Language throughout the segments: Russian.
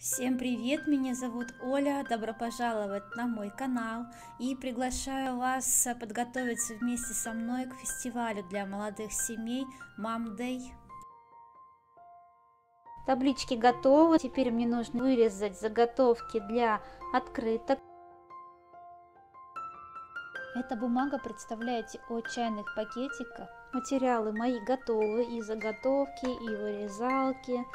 Всем привет, меня зовут Оля, добро пожаловать на мой канал и приглашаю вас подготовиться вместе со мной к фестивалю для молодых семей Mom Day. Таблички готовы, теперь мне нужно вырезать заготовки для открыток. Эта бумага представляет от чайных пакетиков. Материалы мои готовы, и заготовки, и вырезалки.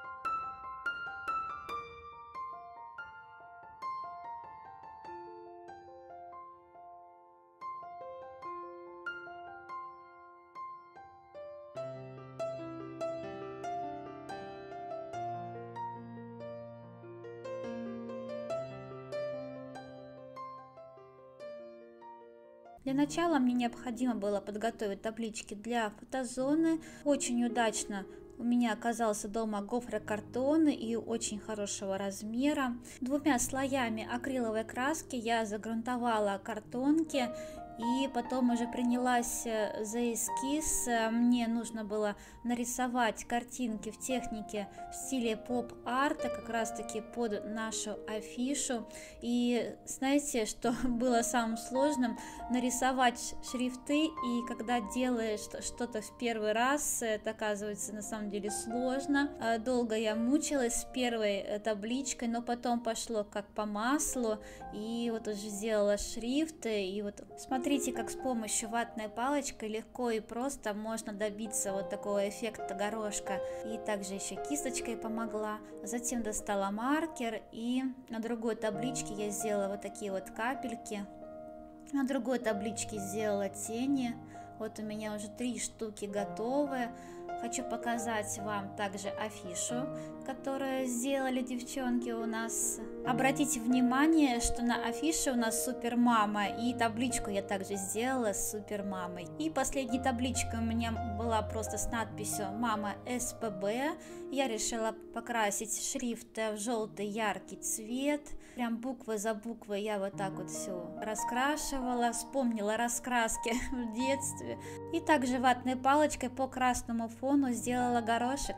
Для начала мне необходимо было подготовить таблички для фотозоны. Очень удачно у меня оказался дома гофрокартон и очень хорошего размера. 2 слоями акриловой краски я загрунтовала картонки. И потом уже принялась за эскиз. Мне нужно было нарисовать картинки в технике в стиле поп-арта, как раз таки под нашу афишу. И знаете, что было самым сложным? Нарисовать шрифты, и когда делаешь что-то в первый раз, это оказывается на самом деле сложно. Долго я мучилась с первой табличкой, но потом пошло как по маслу, и вот уже сделала шрифт, и вот смотрите, как с помощью ватной палочкой легко и просто можно добиться вот такого эффекта горошка. И также еще кисточкой помогла. Затем достала маркер, и на другой табличке я сделала вот такие вот капельки. На другой табличке сделала тени. Вот у меня уже 3 штуки готовы. Хочу показать вам также афишу, которую сделали девчонки у нас. Обратите внимание, что на афише у нас супер мама, и табличку я также сделала с супер мамой. И последняя табличка у меня была просто с надписью «Мама СПБ». Я решила покрасить шрифт в желтый яркий цвет. Прям буква за буквой я вот так вот все раскрашивала, вспомнила раскраски в детстве. И также ватной палочкой по красному фону сделала горошек.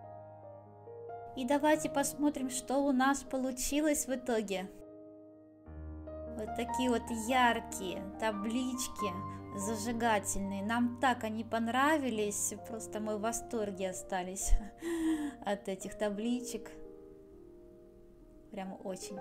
И давайте посмотрим, что у нас получилось в итоге. Вот такие вот яркие таблички, зажигательные. Нам так они понравились, просто мы в восторге остались от этих табличек. Прям очень.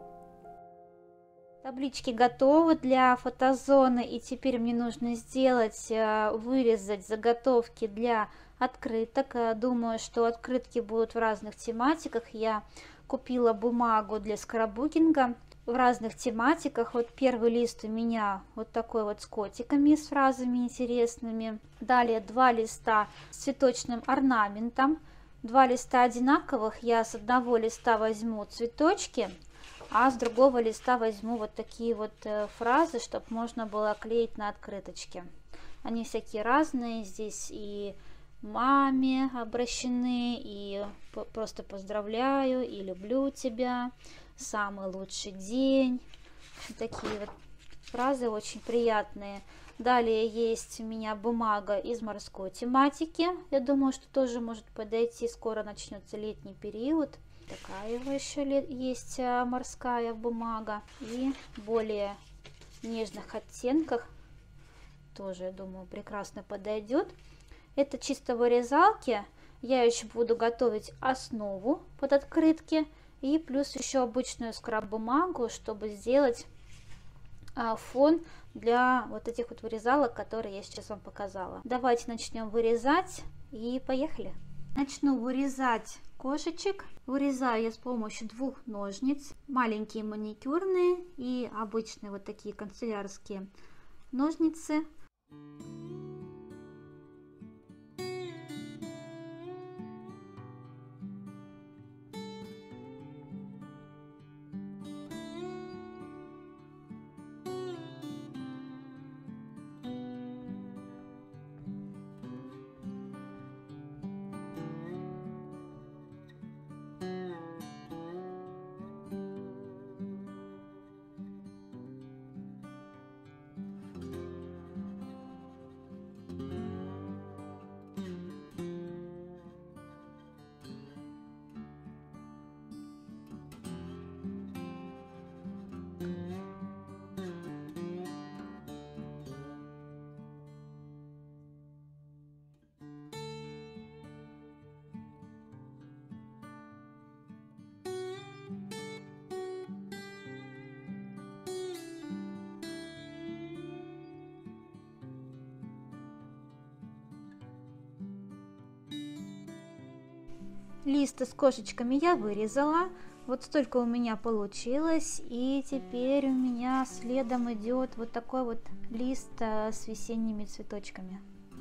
Таблички готовы для фотозоны, и теперь мне нужно вырезать заготовки для открыток. Думаю, что открытки будут в разных тематиках. Я купила бумагу для скраббукинга в разных тематиках. Вот первый лист у меня вот такой вот с котиками, с фразами интересными. Далее 2 листа с цветочным орнаментом. 2 листа одинаковых, я с одного листа возьму цветочки, а с другого листа возьму вот такие вот фразы, чтобы можно было клеить на открыточки. Они всякие разные, здесь и маме обращены, и просто поздравляю, и люблю тебя, самый лучший день. Такие вот фразы очень приятные. Далее есть у меня бумага из морской тематики. Я думаю, что тоже может подойти. Скоро начнется летний период. Такая еще есть морская бумага. И более нежных оттенках тоже, я думаю, прекрасно подойдет. Это чисто вырезалки. Я еще буду готовить основу под открытки. И плюс еще обычную скраб-бумагу, чтобы сделать фон для вот этих вот вырезалок, которые я сейчас вам показала. Давайте начнем вырезать и поехали. Начну вырезать кошечек. Вырезаю я с помощью 2 ножниц. Маленькие маникюрные и обычные вот такие канцелярские ножницы. Листы с кошечками я вырезала. Вот столько у меня получилось. И теперь у меня следом идет вот такой вот лист с весенними цветочками.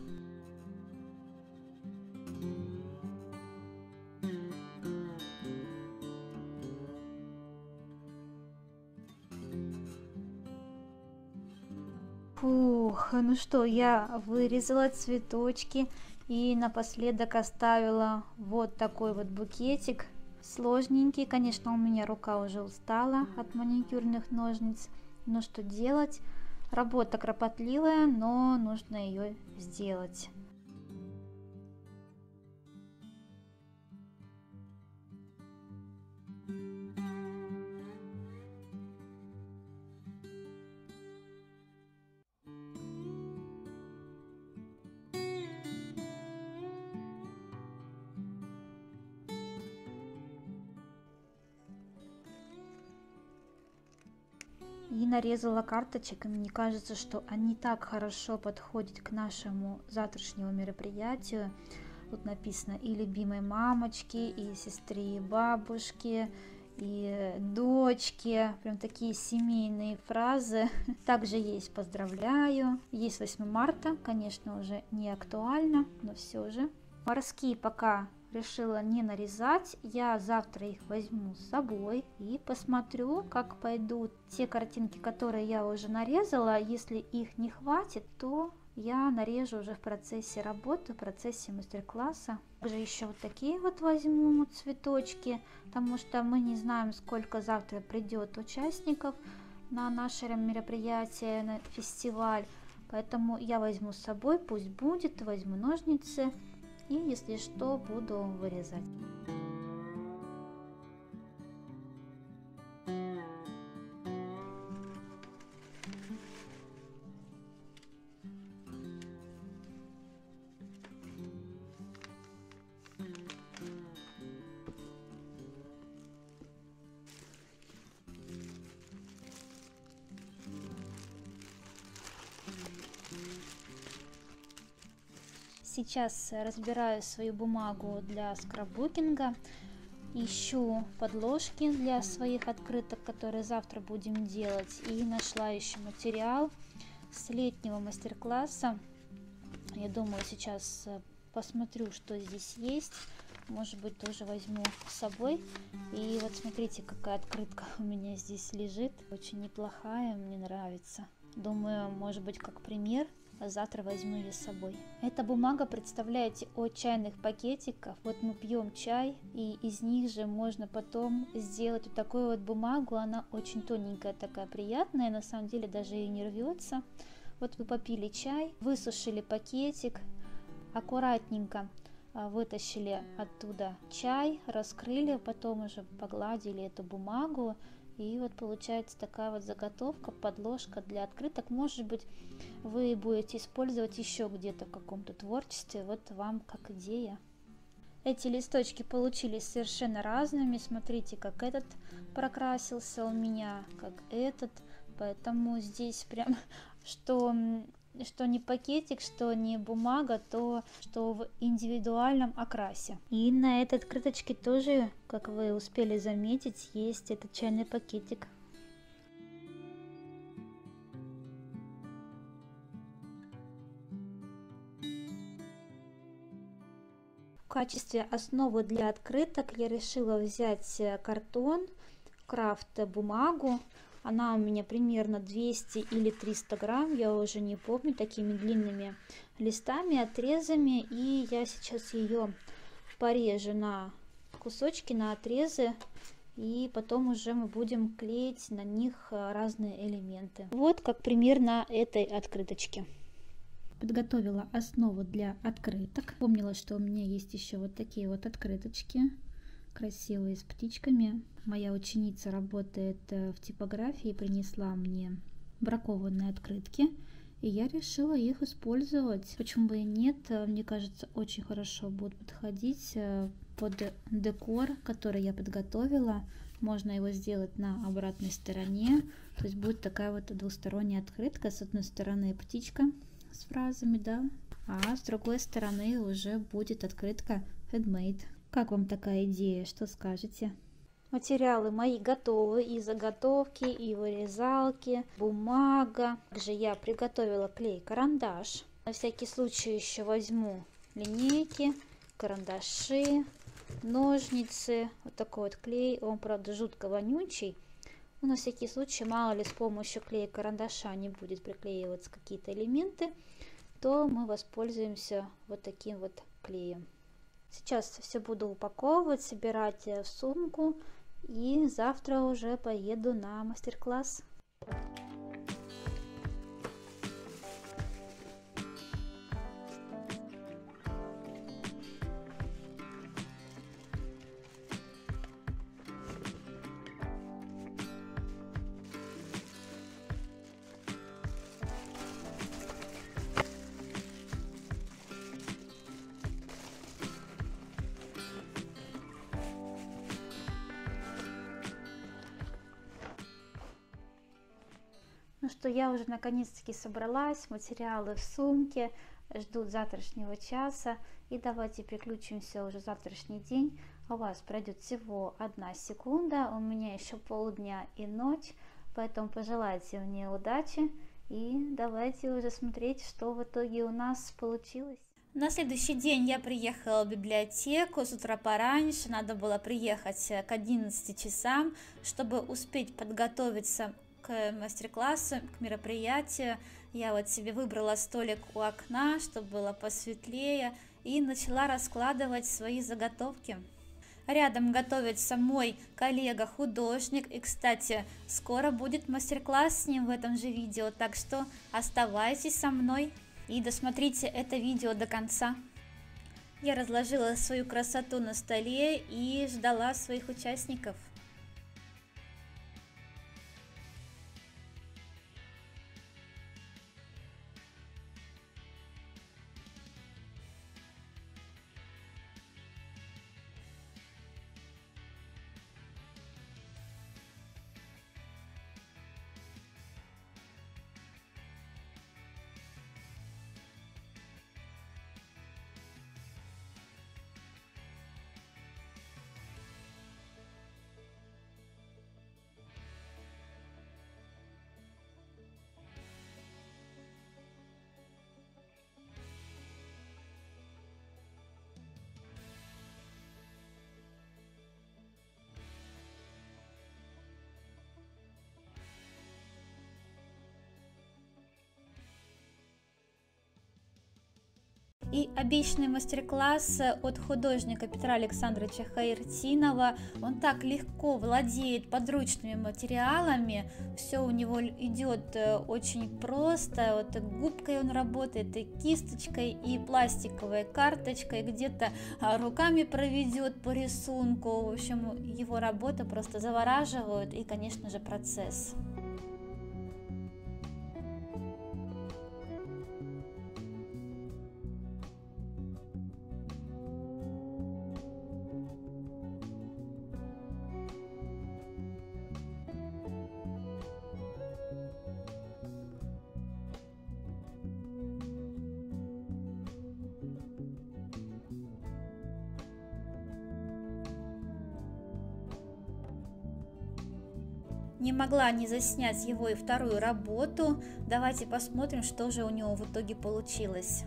Фух, ну что, я вырезала цветочки и напоследок оставила вот такой вот букетик. Сложненький, конечно, у меня рука уже устала от маникюрных ножниц, но что делать? Работа кропотливая, но нужно ее сделать. И нарезала карточек, и мне кажется, что они так хорошо подходят к нашему завтрашнему мероприятию. Тут написано и любимой мамочке, и сестре, и бабушке, и дочке. Прям такие семейные фразы. Также есть поздравляю, есть 8 марта, конечно, уже не актуально, но все же. Морские пока решила не нарезать, я завтра их возьму с собой и посмотрю, как пойдут те картинки, которые я уже нарезала. Если их не хватит, то я нарежу уже в процессе работы, в процессе мастер-класса. Также еще вот такие вот возьму цветочки, потому что мы не знаем, сколько завтра придет участников на наше мероприятие, на фестиваль, поэтому я возьму с собой, пусть будет, возьму ножницы. И если что, буду вырезать. Сейчас разбираю свою бумагу для скрапбукинга, ищу подложки для своих открыток, которые завтра будем делать, и нашла еще материал с летнего мастер-класса. Я думаю, сейчас посмотрю, что здесь есть, может быть, тоже возьму с собой. И вот смотрите, какая открытка у меня здесь лежит, очень неплохая, мне нравится. Думаю, может быть, как пример. Завтра возьму ее с собой. Эта бумага, представляете, от чайных пакетиков. Вот мы пьем чай, и из них же можно потом сделать вот такую вот бумагу. Она очень тоненькая, такая приятная, на самом деле даже и не рвется. Вот вы попили чай, высушили пакетик, аккуратненько вытащили оттуда чай, раскрыли, потом уже погладили эту бумагу. И вот получается такая вот заготовка, подложка для открыток. Может быть, вы будете использовать еще где-то в каком-то творчестве. Вот вам как идея. Эти листочки получились совершенно разными. Смотрите, как этот прокрасился у меня, как этот. Поэтому здесь прям, что не пакетик, что не бумага, то что в индивидуальном окрасе. И на этой открыточке тоже, как вы успели заметить, есть этот чайный пакетик. В качестве основы для открыток я решила взять картон, крафт бумагу. Она у меня примерно 200 или 300 грамм, я уже не помню, такими длинными листами, отрезами. И я сейчас ее порежу на кусочки, на отрезы. И потом уже мы будем клеить на них разные элементы. Вот как пример на этой открыточке. Подготовила основу для открыток. Помнила, что у меня есть еще вот такие вот открыточки. Красивые, с птичками. Моя ученица работает в типографии и принесла мне бракованные открытки, и я решила их использовать. Почему бы и нет? Мне кажется, очень хорошо будут подходить под декор, который я подготовила. Можно его сделать на обратной стороне, то есть будет такая вот двусторонняя открытка. С одной стороны птичка с фразами, да, а с другой стороны уже будет открытка handmade. Как вам такая идея? Что скажете? Материалы мои готовы, и заготовки, и вырезалки, бумага. Также я приготовила клей-карандаш. На всякий случай еще возьму линейки, карандаши, ножницы. Вот такой вот клей. Он, правда, жутко вонючий. Но на всякий случай, мало ли, с помощью клея-карандаша не будет приклеиваться какие-то элементы, то мы воспользуемся вот таким вот клеем. Сейчас все буду упаковывать, собирать в сумку, и завтра уже поеду на мастер-класс. Ну что, я уже наконец-таки собралась, материалы в сумке, ждут завтрашнего часа. И давайте переключимся уже в завтрашний день. У вас пройдет всего 1 секунда, у меня еще полдня и ночь, поэтому пожелайте мне удачи и давайте уже смотреть, что в итоге у нас получилось. На следующий день я приехала в библиотеку с утра пораньше, надо было приехать к 11 часам, чтобы успеть подготовиться к мастер-классу, к мероприятию. Я вот себе выбрала столик у окна, чтобы было посветлее, и начала раскладывать свои заготовки. Рядом готовится мой коллега-художник, и, кстати, скоро будет мастер-класс с ним в этом же видео, так что оставайтесь со мной и досмотрите это видео до конца. Я разложила свою красоту на столе и ждала своих участников. И обещанный мастер-класс от художника Петра Александровича Хаиртинова. Он так легко владеет подручными материалами, все у него идет очень просто. Вот и губкой он работает, и кисточкой, и пластиковой карточкой, где-то руками проведет по рисунку. В общем, его работа просто завораживает, и, конечно же, процесс. Не могла не заснять его и вторую работу. Давайте посмотрим, что же у него в итоге получилось.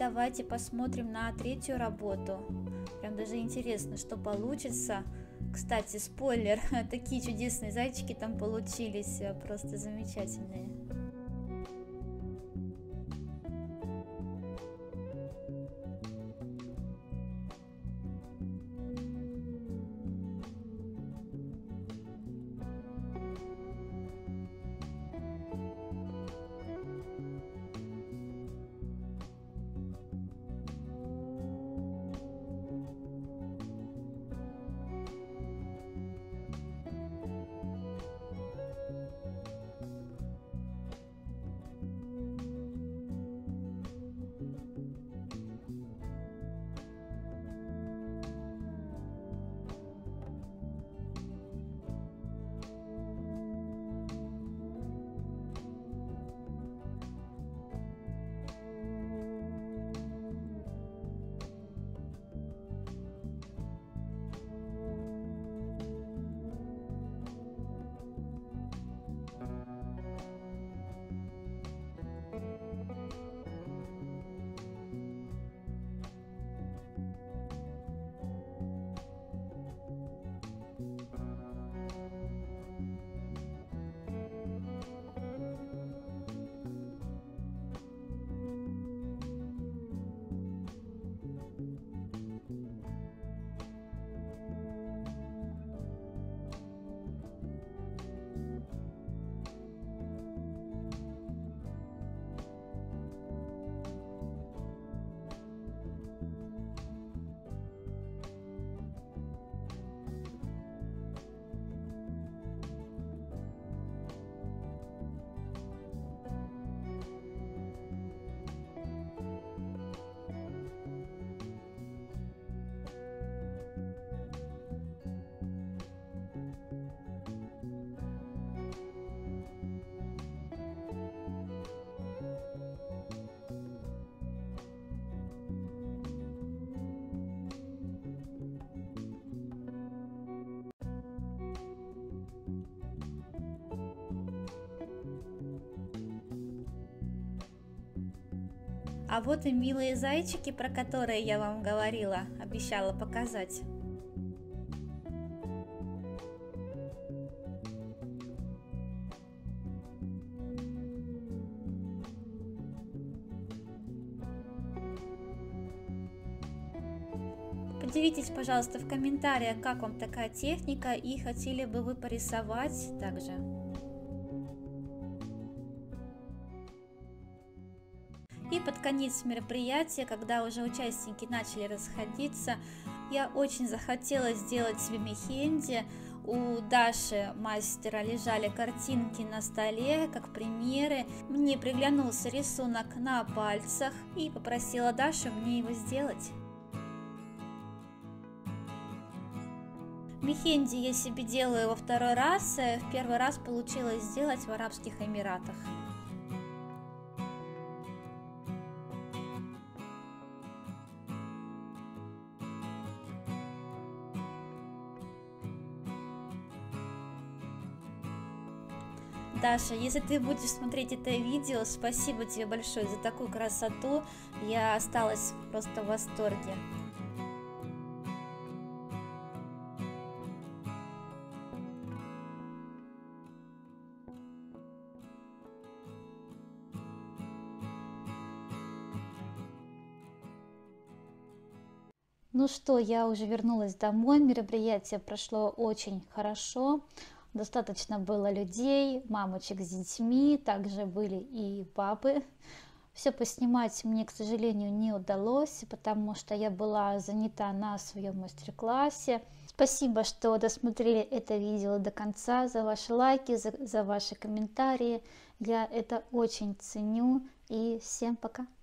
давайте посмотрим на третью работу. Прям даже интересно, что получится. Кстати, спойлер, такие чудесные зайчики там получились, просто замечательные. А вот и милые зайчики, про которые я вам говорила, обещала показать. Поделитесь, пожалуйста, в комментариях, как вам такая техника и хотели бы вы порисовать также. И под конец мероприятия, когда уже участники начали расходиться, я очень захотела сделать себе мехенди. У Даши, мастера, лежали картинки на столе, как примеры. Мне приглянулся рисунок на пальцах и попросила Дашу мне его сделать. Мехенди я себе делаю во второй раз. В первый раз получилось сделать в Арабских Эмиратах. Даша, если ты будешь смотреть это видео, спасибо тебе большое за такую красоту. Я осталась просто в восторге. Ну что, я уже вернулась домой, мероприятие прошло очень хорошо, достаточно было людей, мамочек с детьми, также были и папы. Все поснимать мне, к сожалению, не удалось, потому что я была занята на своем мастер-классе. Спасибо, что досмотрели это видео до конца, за ваши лайки, за ваши комментарии. Я это очень ценю, и всем пока!